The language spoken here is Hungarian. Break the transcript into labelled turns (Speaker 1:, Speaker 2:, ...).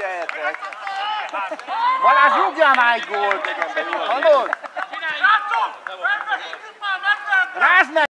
Speaker 1: tehetek. Balázs, rúgjál már egy gólt! Hallod? Rázd meg!